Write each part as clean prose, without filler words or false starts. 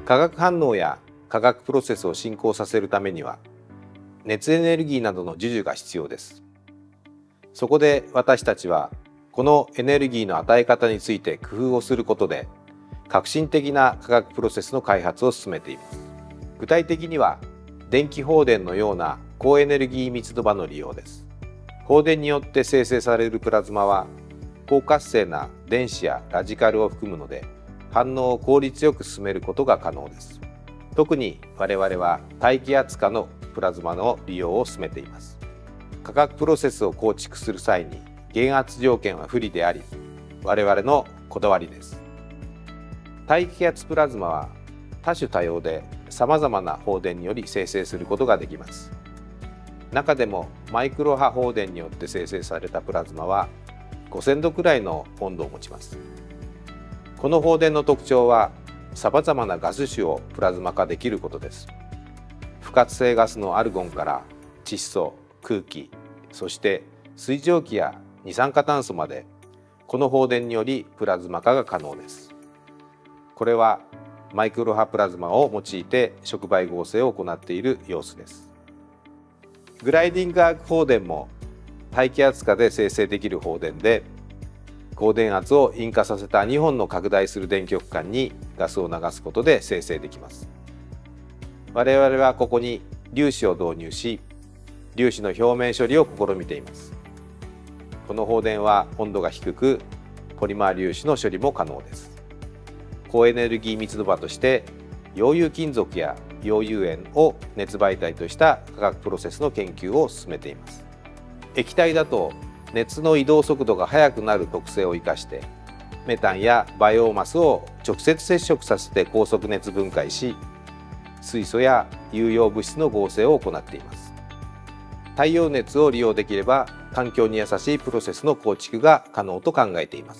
化学反応や化学プロセスを進行させるためには熱エネルギーなどの授受が必要です。そこで私たちはこのエネルギーの与え方について工夫をすることで革新的な化学プロセスの開発を進めています。具体的には電気放電のような高エネルギー密度場の利用です。放電によって生成されるプラズマは高活性な電子やラジカルを含むので反応を効率よく進めることが可能です。特に我々は大気圧下のプラズマの利用を進めています。化学プロセスを構築する際に減圧条件は不利であり、我々のこだわりです。大気圧プラズマは多種多様でさまざまな放電により生成することができます。中でもマイクロ波放電によって生成されたプラズマは5000度くらいの温度を持ちます。この放電の特徴はさまざまなガス種をプラズマ化できることです。不活性ガスのアルゴンから窒素、空気、そして水蒸気や二酸化炭素までこの放電によりプラズマ化が可能です。これはマイクロ波プラズマを用いて触媒合成を行っている様子です。グライディングアーク放電も大気圧下で生成できる放電で、高電圧を引火させた2本の拡大する電極管にガスを流すことで生成できます。我々はここに粒子を導入し、粒子の表面処理を試みています。この放電は温度が低く、ポリマー粒子の処理も可能です。高エネルギー密度場として溶融金属や溶融塩を熱媒体とした化学プロセスの研究を進めています。液体だと熱の移動速度が速くなる特性を生かしてメタンやバイオマスを直接接触させて高速熱分解し、水素や有用物質の合成を行っています。太陽熱を利用できれば環境に優しいプロセスの構築が可能と考えています。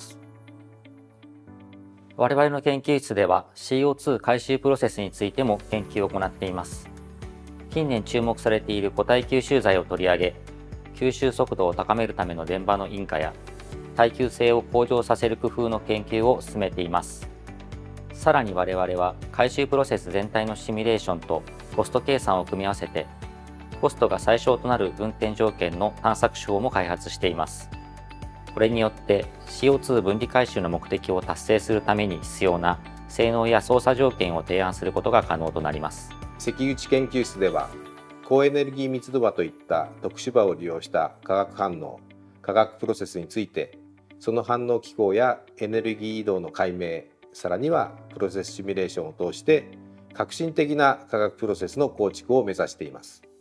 我々の研究室では CO2 回収プロセスについても研究を行っています。近年注目されている固体吸収剤を取り上げ、吸収速度を高めるための電場の引火や耐久性を向上させる工夫の研究を進めています。さらに我々は回収プロセス全体のシミュレーションとコスト計算を組み合わせて、コストが最小となる運転条件の探索手法も開発しています。これによって CO2 分離回収の目的を達成するために必要な性能や操作条件を提案することが可能となります。 関口研究室では高エネルギー密度場といった特殊場を利用した化学反応、化学プロセスについて、その反応機構やエネルギー移動の解明、さらにはプロセスシミュレーションを通して革新的な化学プロセスの構築を目指しています。